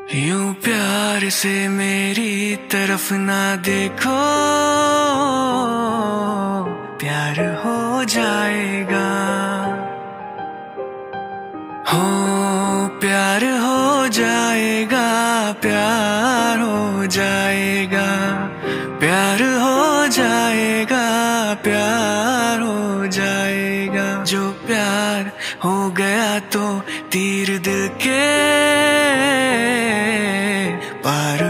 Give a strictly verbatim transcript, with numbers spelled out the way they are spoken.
यूं प्यार से मेरी तरफ ना देखो, प्यार हो जाएगा। हो प्यार हो जाएगा, प्यार हो जाएगा, प्यार हो जाएगा, प्यार हो जाएगा। जो प्यार हो गया तो तीर दिल के पार